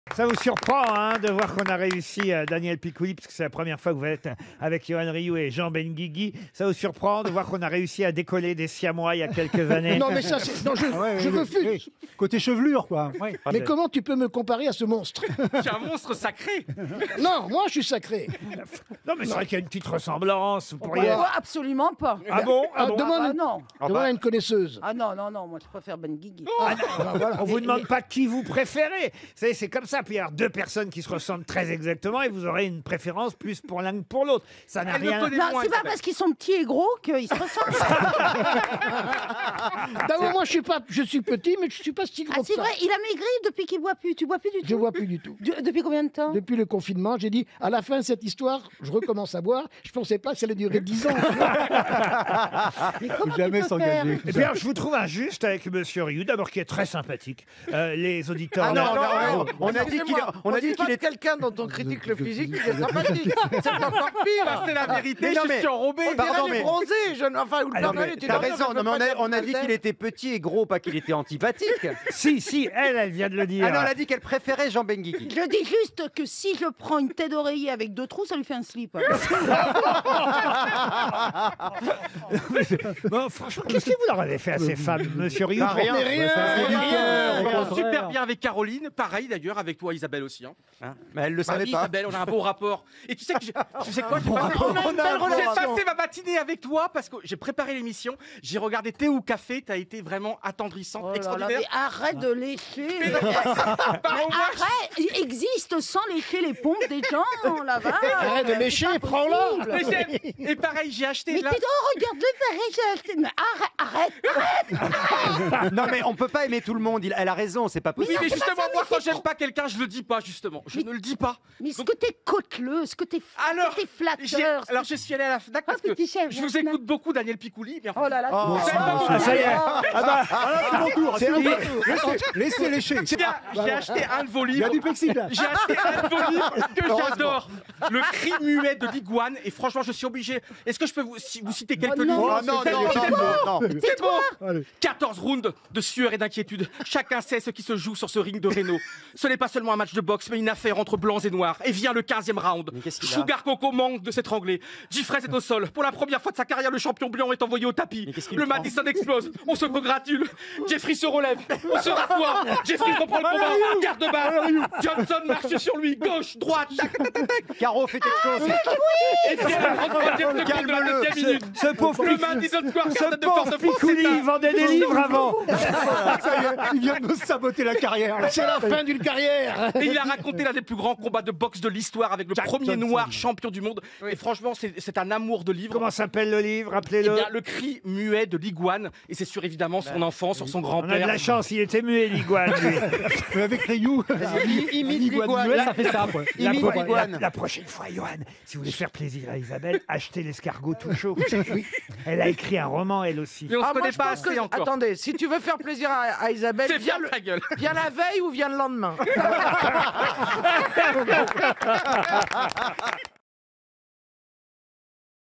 Ça vous surprend hein, de voir qu'on a réussi, Daniel Picouli, parce que c'est la première fois que vous êtes avec Johan Rioux et Jean Benguigui. Ça vous surprend de voir qu'on a réussi à décoller des Siamois il y a quelques années? Non, mais ça, c'est. Non, je refuse. Côté chevelure, quoi. Ouais. Mais comment tu peux me comparer à ce monstre? C'est un monstre sacré. Non, moi, je suis sacré. Non, mais c'est vrai qu'il y a une petite ressemblance. Vous pourriez... Absolument pas. Ah bon, ah bon. Demande, non. demande à une connaisseuse. Ah non, moi je préfère Ben Guigui. On vous demande pas qui vous préférez. Vous savez, c'est comme ça. Puis il y a deux personnes qui se ressemblent très exactement et vous aurez une préférence plus pour l'un que pour l'autre. Ça n'a rien. Non, c'est pas parce qu'ils sont petits et gros qu'ils se ressemblent. D'abord, moi, je suis petit, mais je suis pas si gros. Ah, c'est vrai, il a maigri depuis qu'il boit plus. Tu bois plus du tout? Je vois plus du tout. Depuis combien de temps? Depuis le confinement, j'ai dit, à la fin de cette histoire, je recommence à boire. Je pensais pas que ça allait durer 10 ans. Mais comment Jamais tu peux s'engager. Eh bien, je vous trouve injuste avec Monsieur Rioux, d'abord qui est très sympathique. Les auditeurs. Ah non, On a dit qu'il est quelqu'un dont on critique le physique, il est sympathique. C'est encore pire. C'est la vérité, Non, je mais- suis enrobé. Pardon, mais bronzé, enfin, ou le Père Noël était T'as dans- raison, non, mais on a dit qu'il était petit et gros, pas qu'il était antipathique. Si, elle vient de le dire. Ah non, elle a dit qu'elle préférait Jean Benguigui. Je dis juste que si je prends une tête d'oreiller avec 2 trous, ça lui fait un slip. Bon, franchement, qu'est-ce que vous leur avez fait à ces femmes, Monsieur Rioux? Rien. Super bien avec Caroline, pareil d'ailleurs avec toi Isabelle aussi. Hein. Mais elle le savait Oui, pas. Isabelle, on a un beau rapport. Et tu sais que tu sais quoi, j'ai passé ma matinée avec toi parce que j'ai préparé l'émission, j'ai regardé Thé ou Café, t'as été vraiment attendrissante, Oh là là, extraordinaire. mais arrête de lécher. Bah, au moins, Arrête, il existe sans lécher les pompes des gens là-bas. Arrête de lécher, prends-la. Et pareil, j'ai acheté Mais là. regarde-le pareil, j'ai acheté. Mais arrête. Non, mais on peut pas aimer tout le monde. Elle a raison, c'est pas Oui, possible. mais justement, moi, quand j'aime pas quelqu'un, je le dis pas, justement. Je ne le dis pas. Mais ce que t'es côteleux, ce que t'es Alors, flatteur. alors, je suis allé à la FNAC parce que petit chef, je vous écoute beaucoup, Daniel Picouli. Mais enfin, Oh là là. Ah, ça y est. C'est mon tour. Laissez lécher. j'ai acheté un de vos Il y a livres. du plexiglas. J'ai acheté un de vos livres que j'adore. Le cri muet de l'iguane. Et franchement, je suis obligé. Est-ce que je peux vous citer quelques non. livres Oh non, non. C'est bon. Allez. 14 rounds de sueur et d'inquiétude. Chacun sait ce qui se joue sur ce ring de Renault. Ce n'est pas seulement un match de boxe, mais une affaire entre blancs et noirs. Et vient le 15e round. qu'est-ce qu'il a Sugar Coco manque de s'étrangler. Jeffrey est au sol. Pour la première fois de sa carrière, le champion blanc est envoyé au tapis. qu'est-ce qu'il Le prend Madison explose. On se congratule. Jeffrey se relève. On se rassoit. Jeffrey reprend le combat. Garde de barre. Johnson marche sur lui. Gauche, droite. Tac, tac, tac, tac. Caro fait quelque chose. Et puis, à la 33e seconde de la deuxième minute. Ce pauvre Le Madison Square Ce Garden de pauvre Force de France Picouli, il vendait des livres avant. Ça y est, il vient de me saboter la carrière. là. C'est la fin d'une carrière. Et il a raconté l'un des plus grands combats de boxe de l'histoire avec le premier Johnson. noir champion du monde. Et franchement, c'est un amour de livre. Comment s'appelle le livre? Eh Rappelez-le. bien, le cri muet de l'iguane. Et c'est sur évidemment son enfant, sur son On a de grand-père. la chance, il était muet, l'iguane, lui. Mais avec Ryu, Imite l'iguane l'iguane. muet, ça fait ça. Quoi. Imite l'iguane. La prochaine fois, Johan, si vous voulez faire plaisir à Isabelle, achetez l'escargot tout chaud. Elle a écrit un roman, elle aussi. Mais on se Ah, moi, connaît je pas pense assez que... encore. Attendez, si tu veux faire plaisir à Isabelle, C'est bien ta gueule. viens la veille ou viens le lendemain.